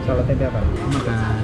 Kalau tempe apa? Makan.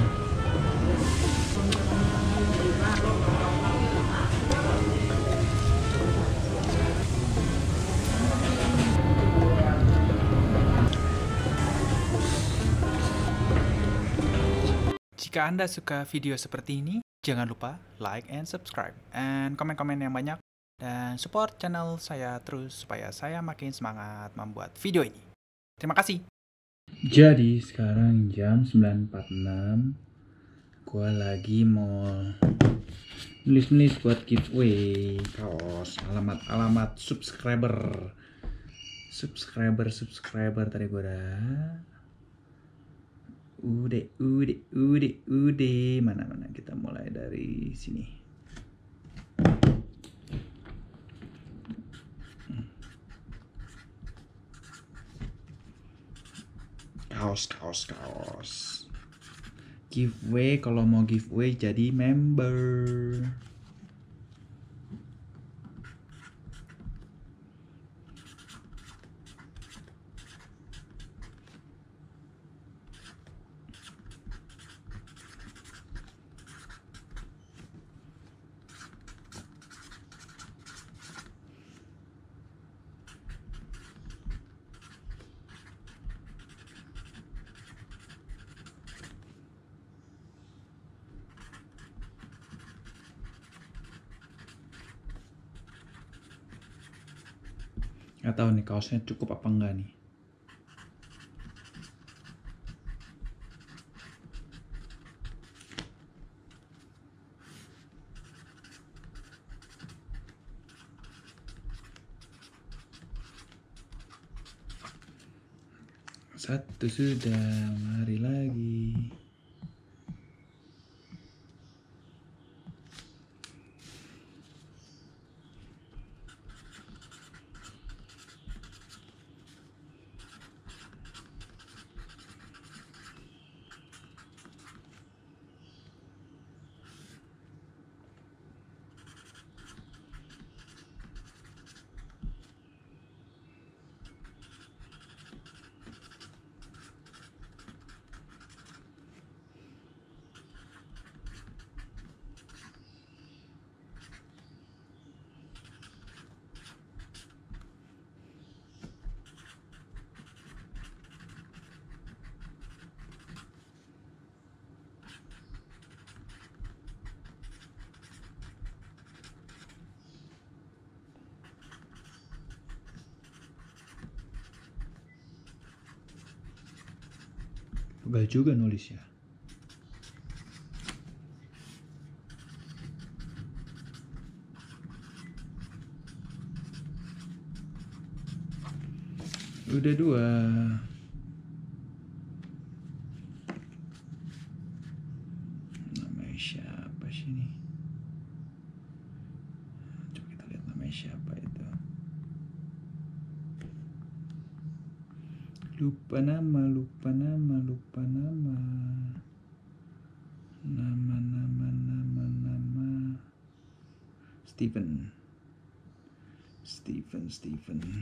Jika Anda suka video seperti ini, jangan lupa like and subscribe, and komen-komen yang banyak, dan support channel saya terus supaya saya makin semangat membuat video ini. Terima kasih. Jadi sekarang jam 9.46, gua lagi mau nulis-nulis buat giveaway kaos alamat subscriber tadi gua udah mana kita mulai dari sini. Kaos giveaway. Kalau mau giveaway jadi member. Nggak tahu nih kaosnya cukup apa enggak nih. Satu sudah, mari lagi. Pegal juga nulis ya. Udah 2. Namanya siapa sih ini? Coba kita lihat namanya siapa itu. Lupa nama. Nama. Steven.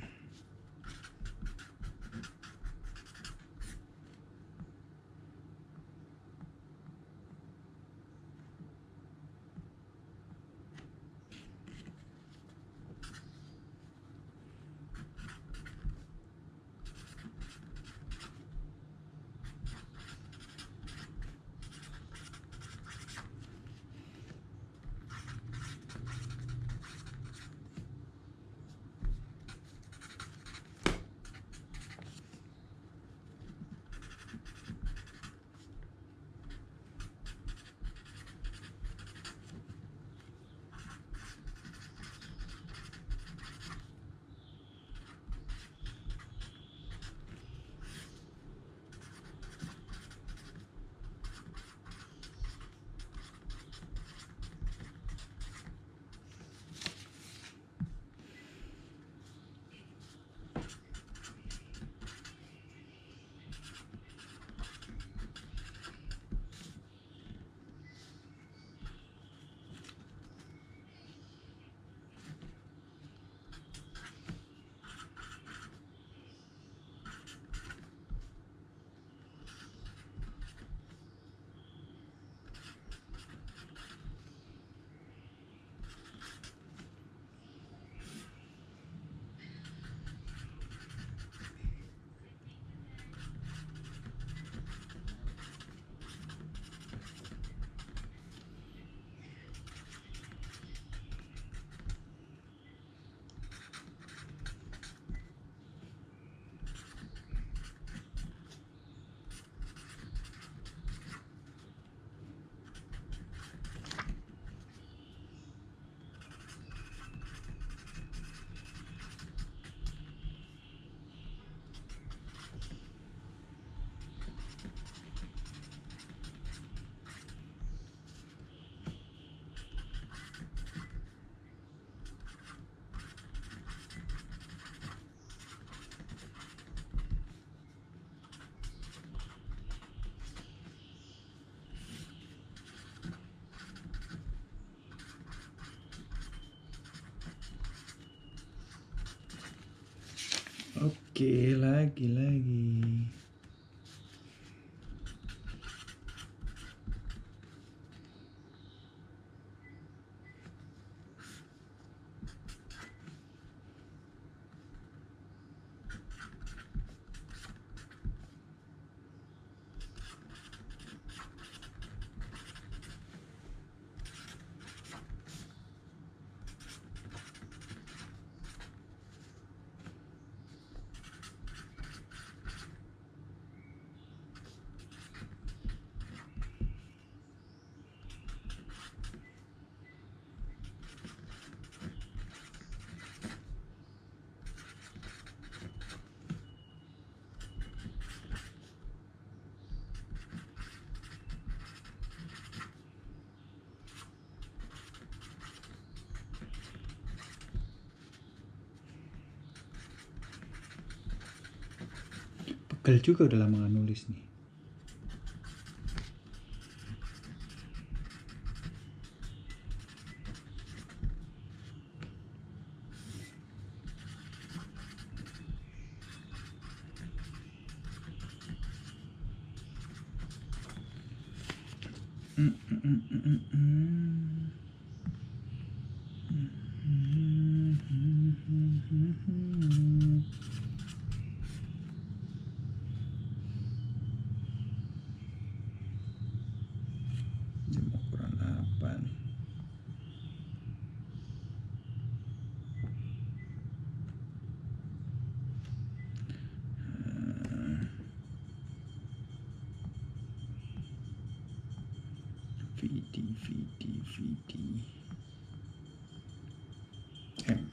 Oke, lagi. Pegel juga udah lama gak nulis nih. Jam ukuran 8. VD M.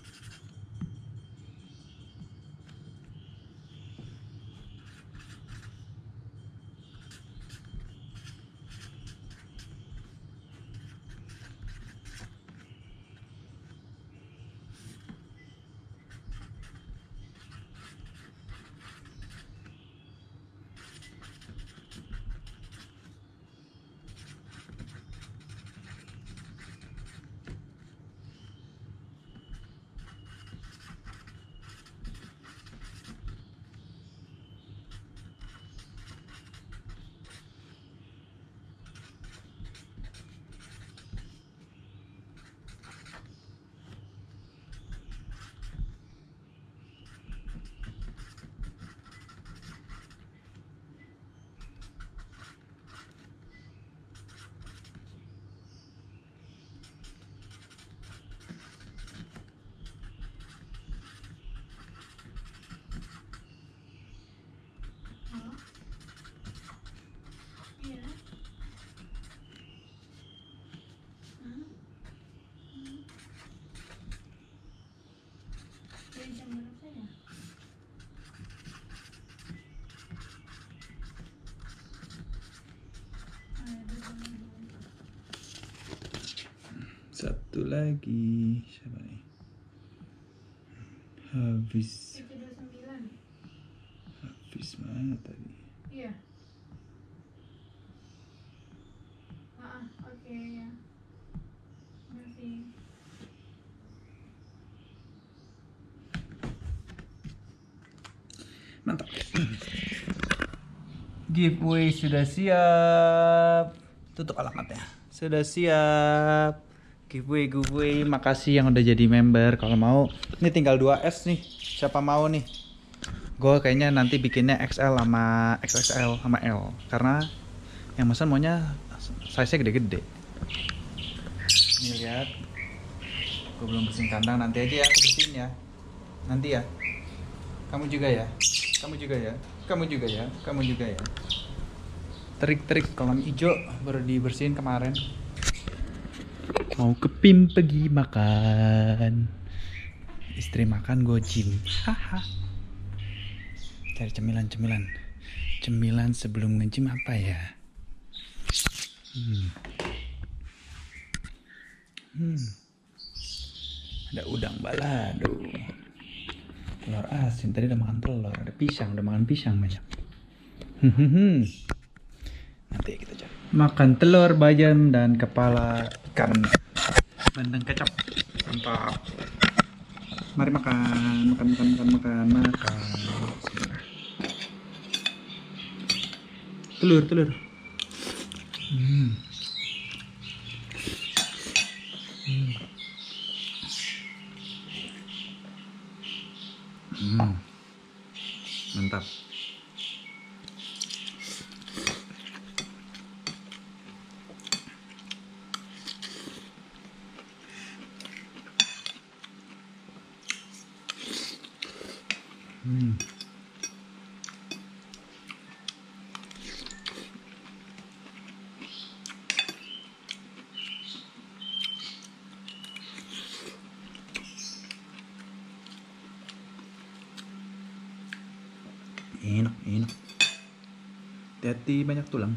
Satu lagi siapa nih? Habis mana tadi? Iya. Oke ya. Masih. Mantap. Giveaway sudah siap. Tutup alamatnya. Sudah siap. Giveaway. Makasih yang udah jadi member. Kalau mau, ini tinggal 2S nih. Siapa mau nih? Gue kayaknya nanti bikinnya XL sama XXL sama L. Karena yang pesan maunya size-nya gede-gede. Nih lihat. Gue belum bersihin kandang. Nanti aja ya aku bersihin ya. Nanti ya. Kamu juga ya. Trik-trik kolam hijau baru dibersihin kemarin. Mau ke PIM pergi makan. Istri makan gue gym. Haha. Cari cemilan sebelum nge-gym apa ya? Ada udang balado. Telur asin, tadi udah makan telur. Ada pisang, udah makan pisang banyak. Nanti kita cari. Makan telur, bayam, dan kepala ikan bandeng kecap. Mantap. Mari makan. Telur. Mantap. Enak. Hati-hati banyak tulang.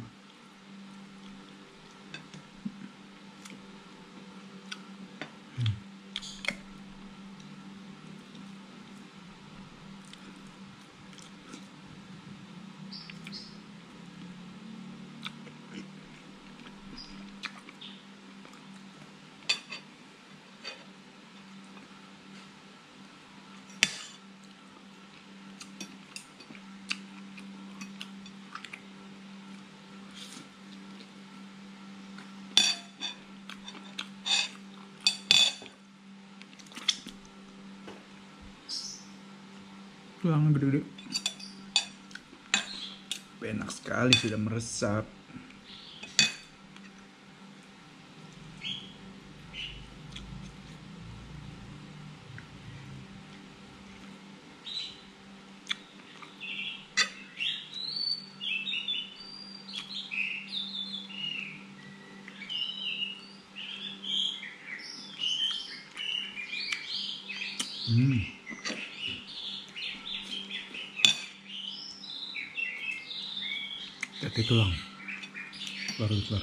Tulang gede-gede. Enak sekali, sudah meresap. Hati tulang. Keluar.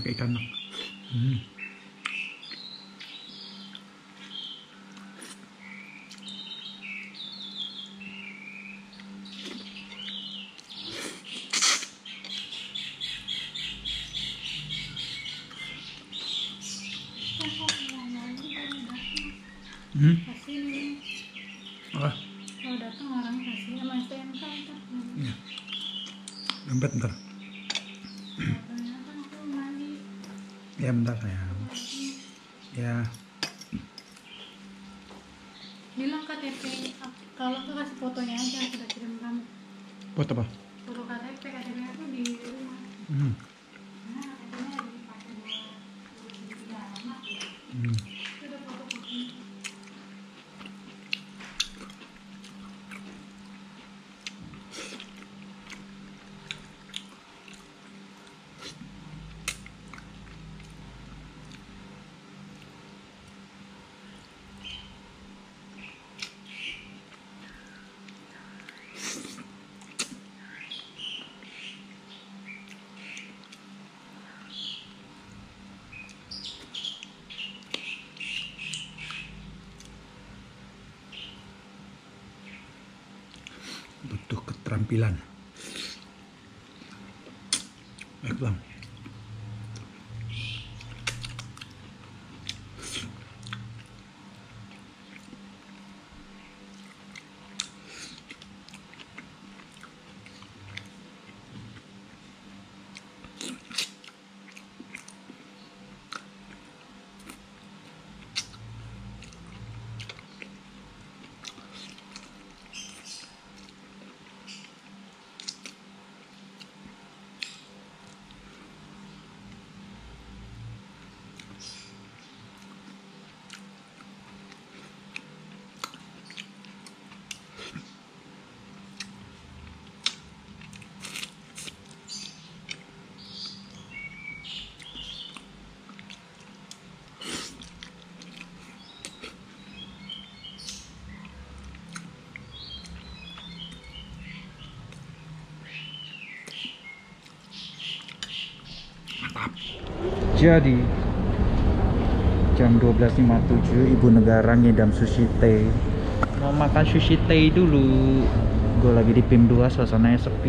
pakai ikan. Kasih nih. Oh, Kalau datang orang kasih sama STNK ntar. iya. Dompet ntar. Katanya kan aku mandi. Ya bentar sayang. Ya. Bilang KTP, kalau aku kasih fotonya aja, aku udah kirim kamu. Buat apa? Foto KTP aku di rumah. Nah, katanya dipakai buat segitiga anak ya. Itu udah foto-fotonya. Butuh keterampilan. Baik bang. Jadi jam 12.57 ibu negara ngidam sushi tei. Mau makan sushi tei dulu. Gue lagi di PIM 2, suasananya sepi.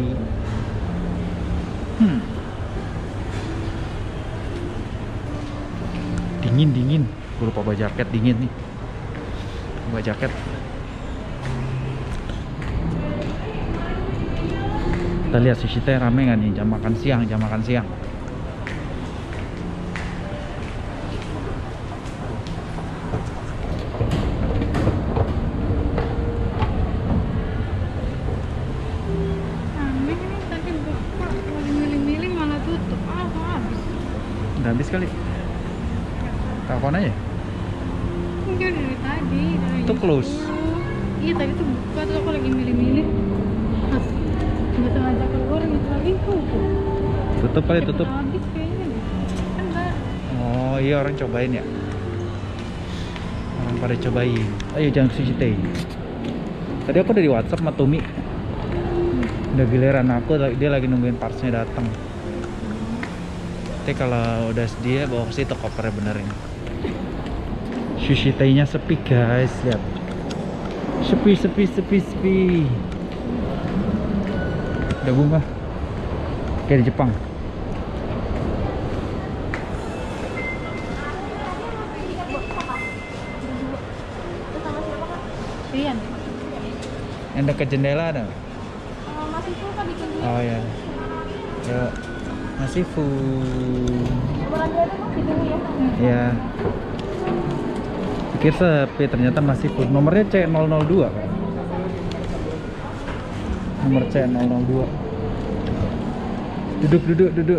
Dingin. Gue lupa bawa jaket, dingin nih. Bawa jaket. Kita lihat sushi tei rame nggak nih? Jam makan siang. Udah habis kali. Telepon aja. Enggak dari tadi. Itu close. Iya tadi tuh buka, terus aku lagi milih-milih. Mas, nggak sengaja keluar gitu lagi tutup. Tutup kali, tutup. Habis kayaknya deh. Kan enggak. Oh iya, orang cobain ya. Orang pada cobain. Ayo jangan sushi tei. Tadi aku udah di WhatsApp sama Tumi. Udah giliran aku, dia lagi nungguin partsnya datang. Nanti kalau udah sedia bawa ke situ kopernya benerin. Sushi tei-nya sepi guys, lihat. Sepi. Udah bunga. Kayak di Jepang. Rian. Yang dekat jendela ada? Masih full kan bikin dia. Oh ya. Yuk. Masih full. Ya. Pikir sepi, ternyata masih full. Nomornya C002 kan? Nomor C002. Duduk.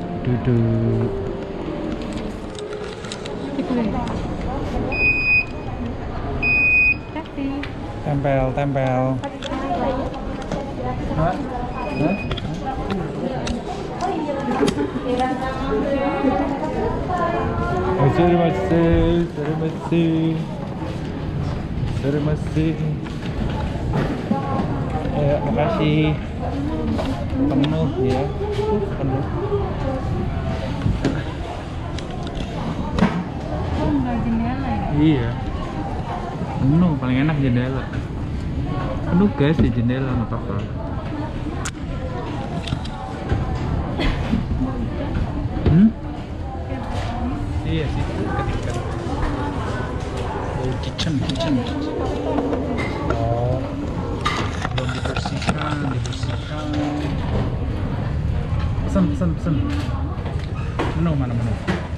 Tempel. Hah? Terima kasih. Ya, makasih. Penuh ya. Penuh. Iya. Penuh, paling enak jendela. Penuh guys di jendela, nggak apa-apa. Iya sih, ketika kitchen. Oh, belum dibersihkan. Pesan. Menu mana menu?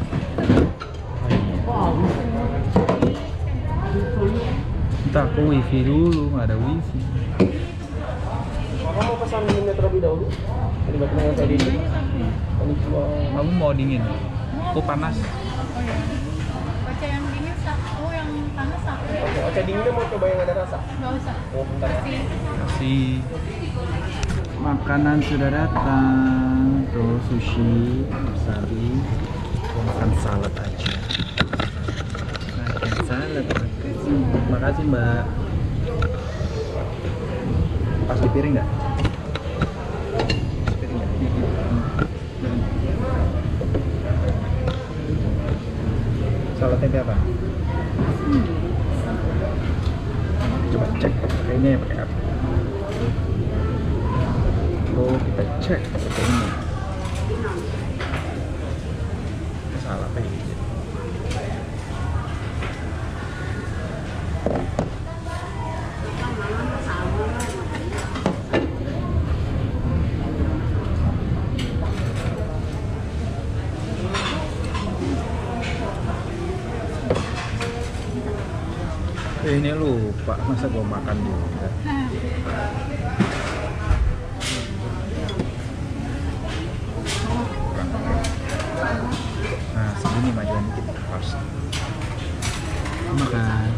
Entah, aku wifi dulu, nggak ada wifi. Kakak mau pesan minumnya terlebih dahulu? Terlibat dengan saya dingin. Konnichiwa. Kamu mau dingin? Aku panas. Oh ya. Baca yang dingin satu, yang panas satu. Oke, oke dinginnya mau coba yang ada rasa? Nggak usah. Oh, bentar ya. Kasih. Makanan sudah datang. Tuh sushi, wasabi. Aku makan salad aja. Makan salad. Makasih Mbak. Pas di piring nggak? Salad tempe apa? Coba cek pakainya ya, pakai apa? Oh, kita cek pakai ini. Salah apa ini? Ini lupa, masa gua makan juga. Nah, segini majuan dikit harus makan.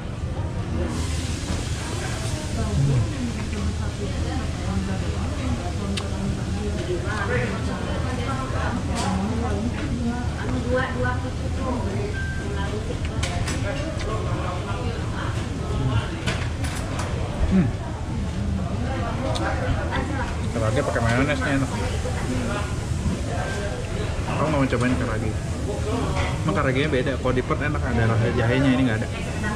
Karage pakai mayonesnya enak. Aku nggak mau cobain karage. Emang karagenya beda. Kalau di Perth enak, ada rasa jahenya, ini nggak ada.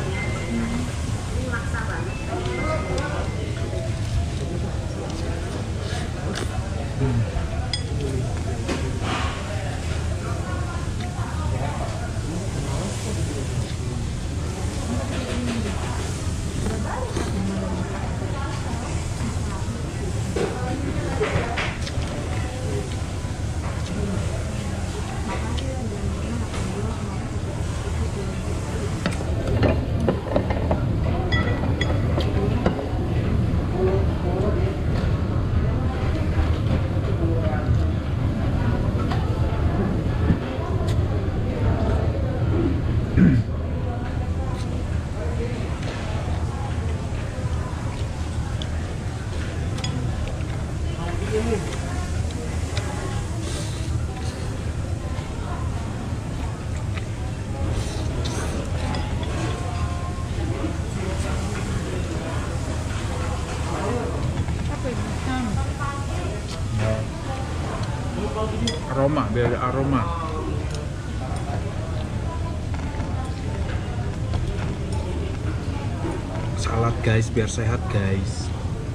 Aroma, biar ada aroma. Salad guys, biar sehat guys.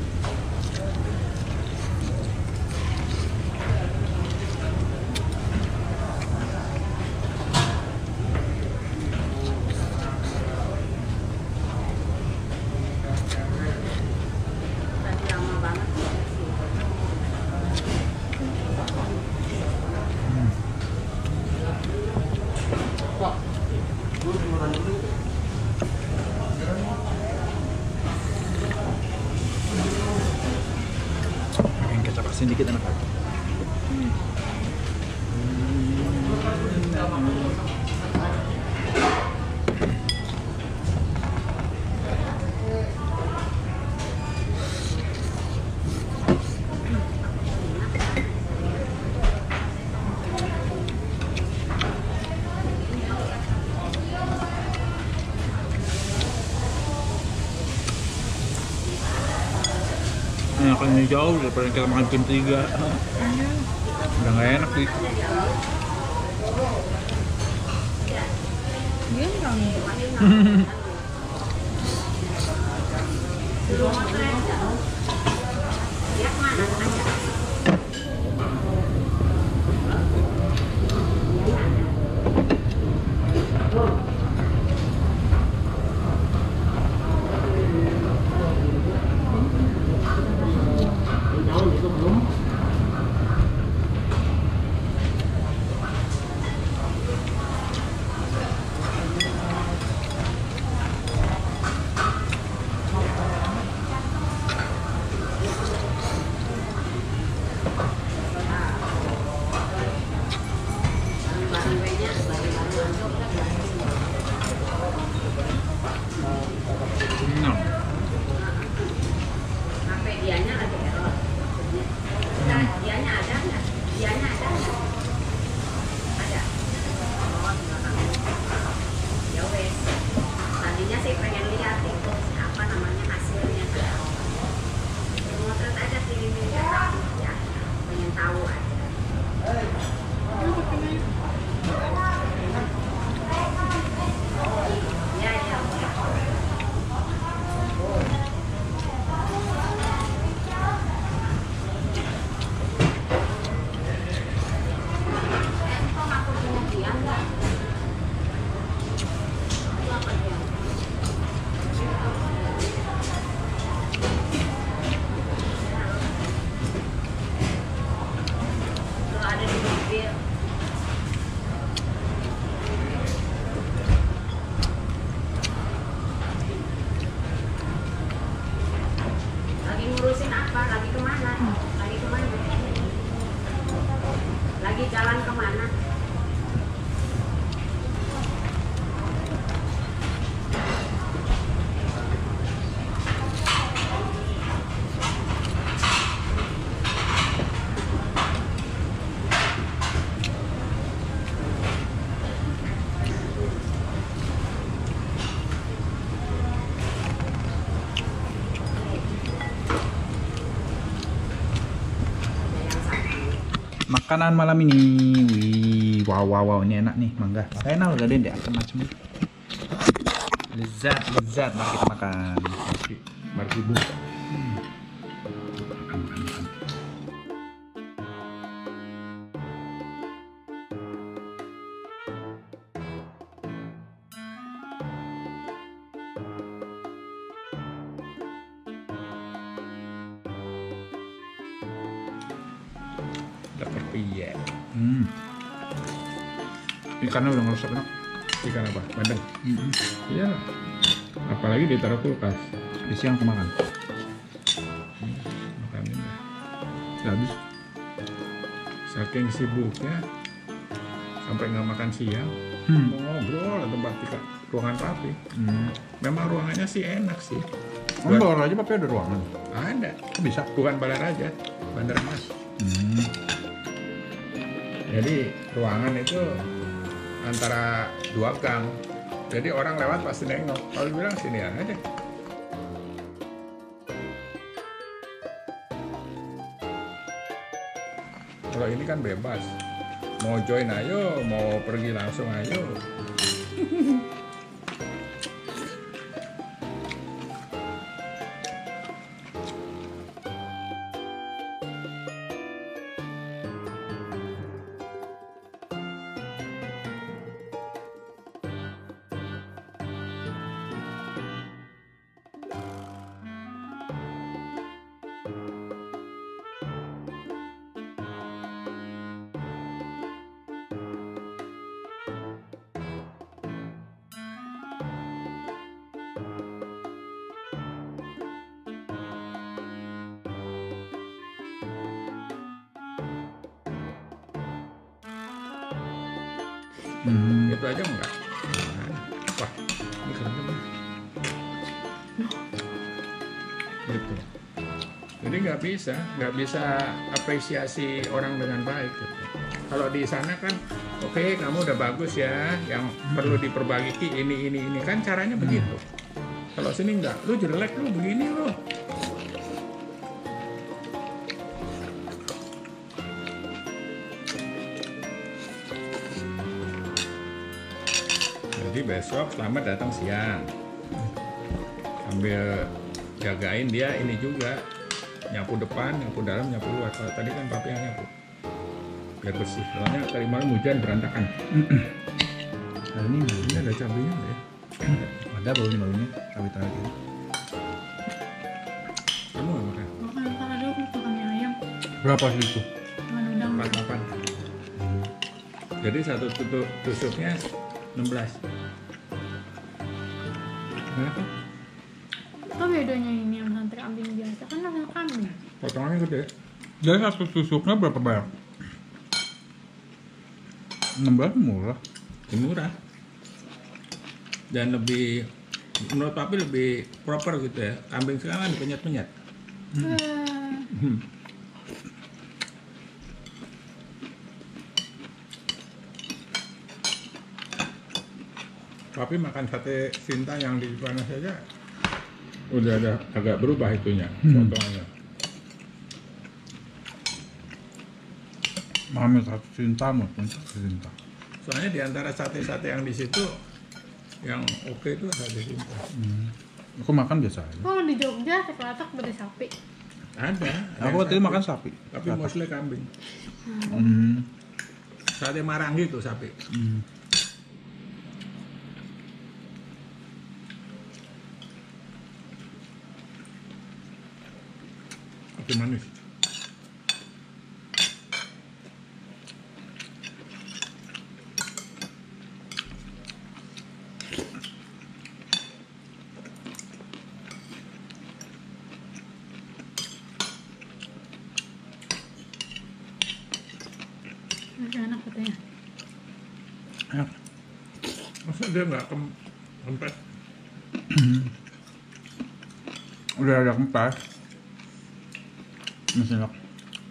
Pakai kecap asin dikit enak lagi. Enakannya jauh daripada kita makan tim 3. Udah nggak enak sih. Dia nggak Lagi ngurusin apa? Lagi kemana? Lagi kemana? Lagi jalan kemana? Makanan malam ini, wih, wow, ini enak nih, mangga. Saya enak udah deh, macam-macam. Lezat, mari kita makan. Mari dibuka. Dapat piye. Ikannya udah ngeresep enak. Ikan apa? Bandeng. Iya. Apalagi ditaruh kulkas. Di siang aku makan. Makan ini. Udah habis. Saking sibuknya sampai nggak makan siang. Mau ngobrol tempat ruangan papi. Memang ruangannya sih enak sih. Bandar aja papi ada ruangan. Ada. Bisa. Bukan Bandar aja. Bandar Mas. Jadi ruangan itu antara 2 gang. Jadi orang lewat pasti nengok. Kalau bilang sini aja. Kalau ini kan bebas. Mau join ayo, mau pergi langsung ayo. Itu aja enggak. Wah, ini keren banget. Gitu. Jadi nggak bisa apresiasi orang dengan baik. Gitu. Kalau di sana kan, oke, kamu udah bagus ya, yang perlu diperbaiki ini kan caranya begitu. Kalau sini enggak, lu jelek lu begini lu. Jadi besok selamat datang siang. Sambil jagain dia ini juga, nyapu depan, nyapu dalam, nyapu luar. Kalau tadi kan papi yang nyapu biar bersih. Soalnya tadi malam hujan berantakan. Nah, ini ada cabenya nggak ya? ada baunya cabai tarik ini. Kamu nggak makan? Makan makan ada aku makan mie ayam. Berapa sih itu? Makan udang. 48. Jadi satu tusuknya 16. Kenapa? Apa bedanya ini yang sate kambing biasa? Kan sama kambing. Potongannya gede. Jadi satu tusuknya berapa banyak? 16 murah. Murah. Dan lebih, menurut papi lebih proper gitu ya. Kambing sekarang kan penyet-penyet. Papi makan sate Sinta yang di panas saja udah ada agak berubah itunya, potongannya. Mami satu cinta maupun satu cinta. Soalnya di antara sate-sate yang di situ yang oke itu sate Sinta. Aku makan biasa aja. Kalau di Jogja sekelatak beda sapi. Ada. Aku waktu itu makan sapi. Tapi mostly kambing. Sate Marangi itu sapi. Oke, manis. Masih enak katanya. Enak. Masa dia nggak kempes? Udah ada kempas. Masih enak.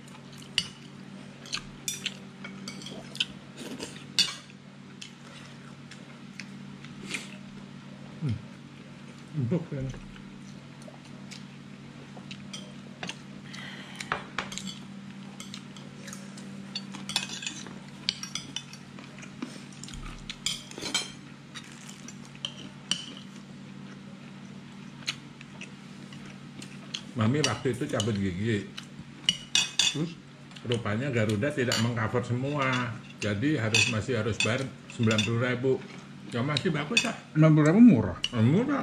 Empuk kan? Mami waktu itu cabut gigi, terus rupanya Garuda tidak mengcover semua, jadi masih harus bayar 90.000. Ya masih bagus lah, 60.000 murah. murah.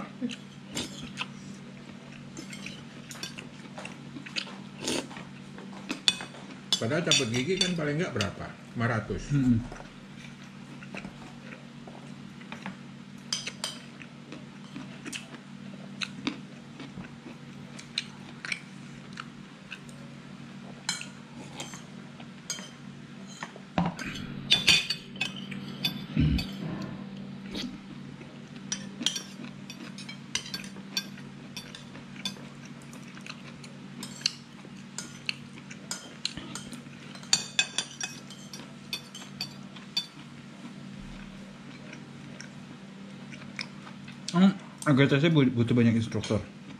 Padahal cabut gigi kan paling nggak berapa? 500. AGTC butuh banyak instruktur.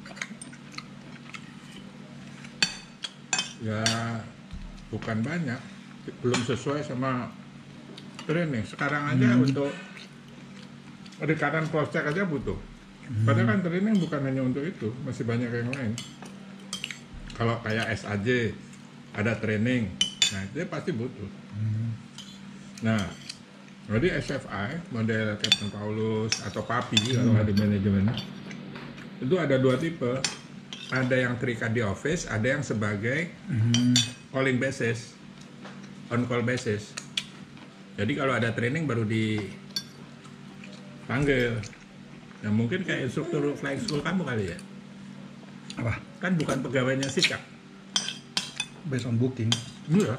Ya bukan banyak, belum sesuai sama training. Sekarang aja untuk rekanan cross check aja butuh. Padahal kan training bukan hanya untuk itu, masih banyak yang lain. Kalau kayak SAJ ada training, nah itu pasti butuh. Nah, jadi SFI model Captain Paulus atau Papi kalau di manajemen itu ada dua tipe. Ada yang terikat di office, ada yang sebagai calling basis, on call basis. Jadi kalau ada training baru dipanggil. Nah mungkin kayak instruktur flying school kamu kali ya? Apa? Kan bukan pegawainya SICAP. Based on booking. Iya.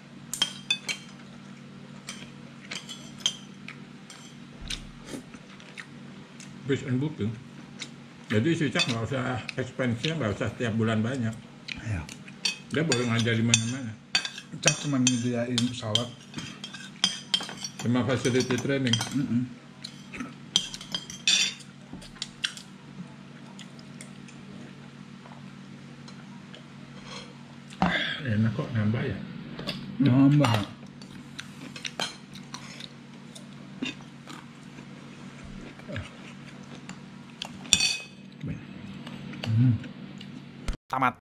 Based on booking. Jadi SICAP nggak usah expense-nya, nggak usah setiap bulan banyak. Ya. Dia boleh ngajar di mana-mana. Cak cuma nyediain pesawat. Cuma facility training. Enak kok nambah ya. Nambah. Tamat.